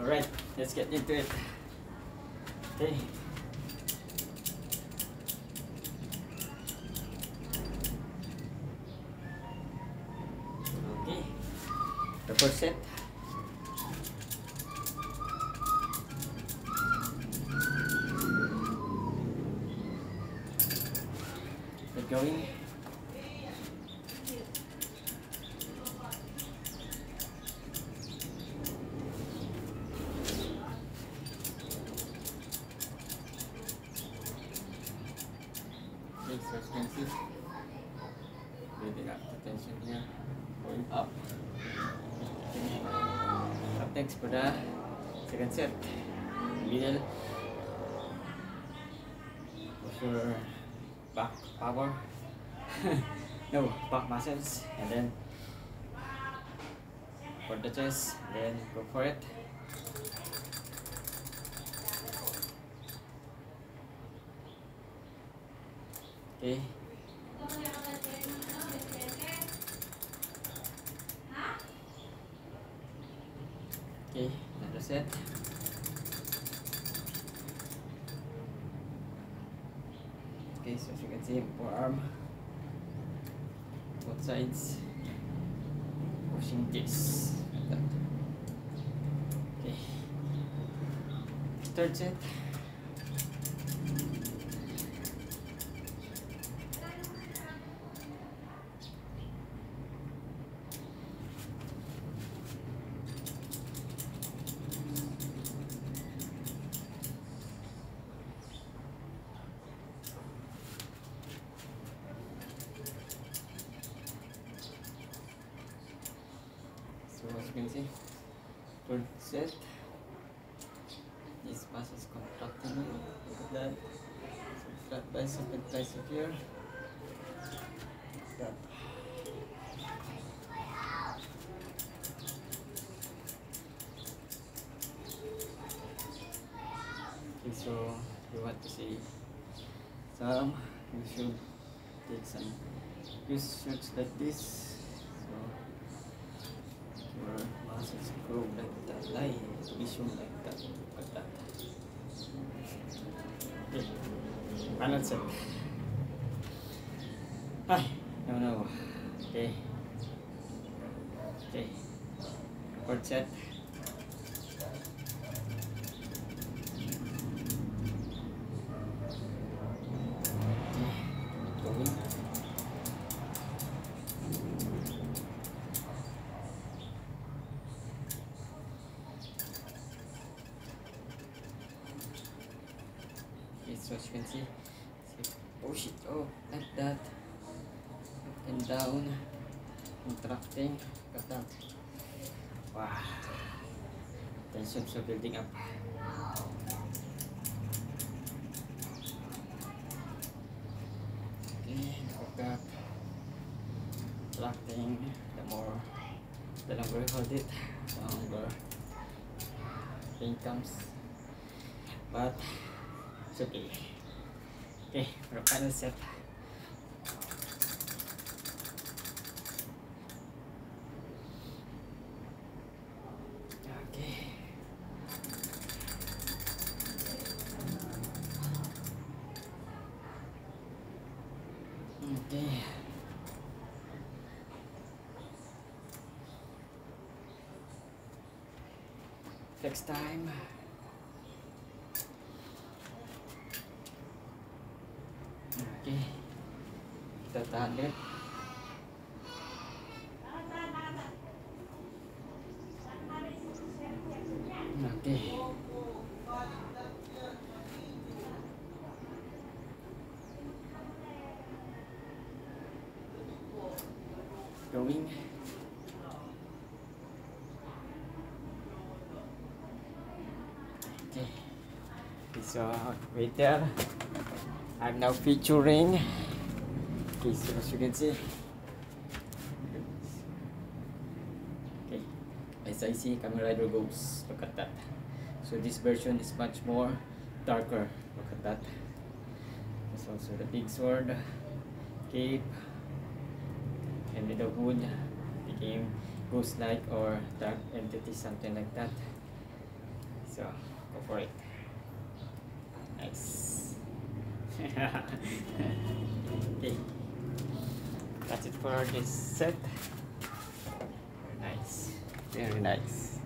Alright, let's get into it. Okay. Okay. The first set. Get going. So expensive. Building up the tension here, going up. Up next for the second set. Middle. Push your back power. No, back muscles, and then for the chest, then go for it. Okay. Okay, another set. Okay, so as you can see, forearm, both sides, pushing this. Like that. Okay. Third set. So as you can see, third set, this muscle is contracting. Look at that. So flat bicep and tricep here. That. Okay, so you want to see some, you should take some use shirts like this. Your muscles grow like that, like vision like that. Look at that. Okay, final set. Ay, no. Okay. Okay. Fourth set. Okay. Going. So as you can see, push it, oh, like that, up and down, contracting, like that. Wow, tensions are building up. Okay, like that, contracting. The longer you hold it, the longer pain comes. But it's okay. Okay, for the final set. Okay. Okay. Next time. Okay, kita tahan deh. Okay. Going. Okay. So wait there. I'm now featuring. Okay, so as you can see. Okay, as I see, Kamen Rider goes. Look at that. So this version is much more darker. Look at that. There's also the big sword, cape, and with the hood became ghost-like or dark entity, something like that. So go for it. Nice. Okay, that's it for this set. Nice, very nice.